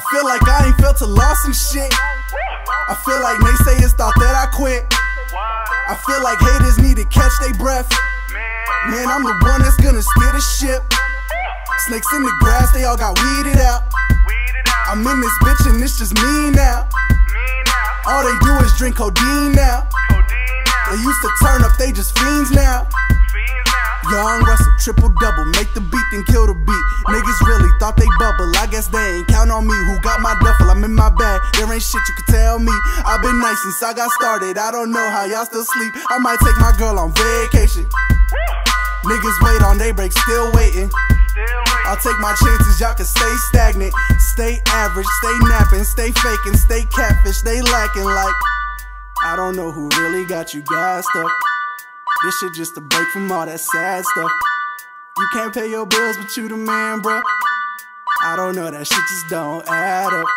feel like I ain't felt a loss and shit. I feel like naysayers thought that I quit. I feel like haters need to catch their breath. Man, I'm the one that's gonna steer the ship. Snakes in the grass, they all got weeded out. I'm in this bitch and it's just me now. All they do is drink codeine now. They used to turn up, they just fiends now. Young Russell, triple-double, make the beat then kill the beat. Niggas really thought they bubble, I guess they ain't count on me. Who got my duffel? I'm in my bag, there ain't shit you can tell me. I've been nice since I got started, I don't know how y'all still sleep. I might take my girl on vacation. Niggas wait on daybreak, still waiting. I'll take my chances, y'all can stay stagnant. Stay average, stay napping, stay faking, stay catfish, stay lacking like I don't know who really got you gassed up. This shit just a break from all that sad stuff. You can't pay your bills, but you the man, bruh. I don't know, that shit just don't add up.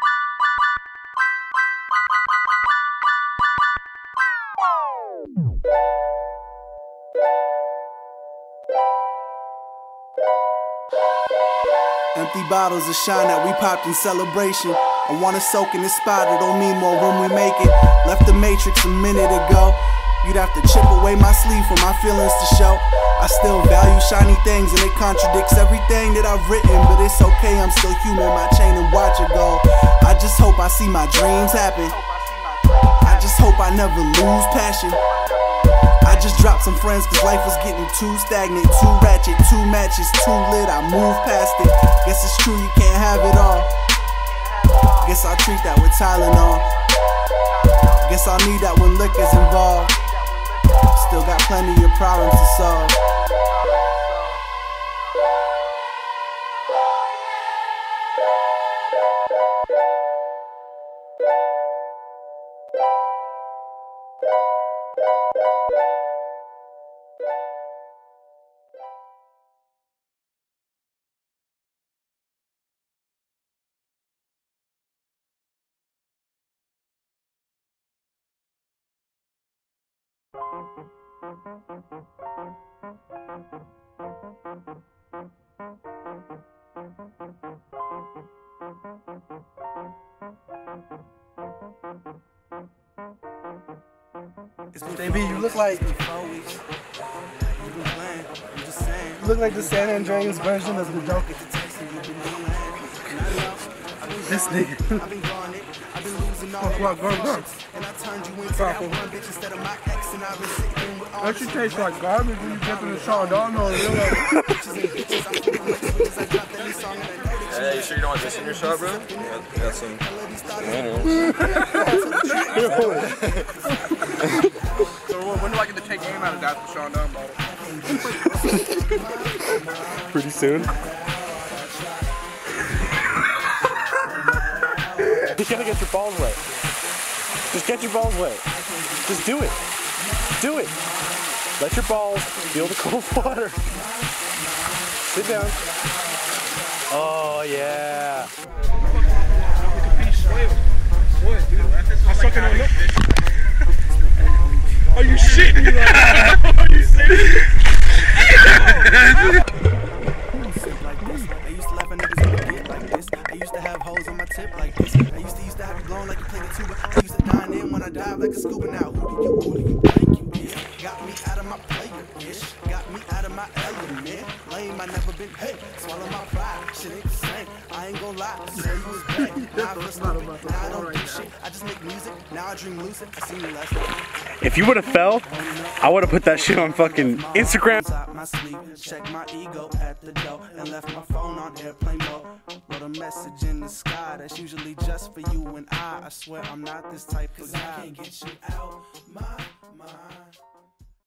Empty bottles of shine that we popped in celebration. I wanna soak in this spot, it don't mean more when we make it. Left the matrix a minute ago. You'd have to chip away my sleeve for my feelings to show. I still value shiny things and it contradicts everything that I've written. But it's okay, I'm still human, my chain and watch it go. I just hope I see my dreams happen. I just hope I never lose passion. I just dropped some friends cause life was getting too stagnant. Too ratchet, too matches, too lit, I moved past it. Guess it's true, you can't have it all. Guess I'll treat that with Tylenol. Guess I'll need that when liquor's involved. Still got plenty of problems to solve. JB, you look like the San Andreas version of the Joker. This nigga. That shit tastes like garbage when you get to the show. Don't know real Hey, you sure you don't want this in your shot, bro? I got some So when do I get to take aim out of that Sean Dunn bottle? pretty soon. You gotta get your balls wet. Just get your balls wet. Just do it. Do it. Let your balls feel the cold water. Sit down. Oh, yeah. I'm sucking on it. Are you shitting me? Are you serious? I used to laugh at niggas on the beat like this. I used to have holes on my tip like this. I used to have it glowing like a plate of tuba. I used to dine in when I dive like a scuba. Now who do you think you is? Got me out of my player-ish. Got me out of my element. Lame, I never been paid. Swallow my pride. Shit ain't the same. I ain't gon' lie. Say you was bad. Now I feel stupid. Now I don't do shit. I just make music. Now I dream lucid. I see you last night. If you would have fell, I would have put that shit on fucking Instagram. My sleep, check my ego at the door, and left my phone on airplane mode. Wrote a message in the sky that's usually just for you and I swear I'm not this type of guy. I can't get you out my mind.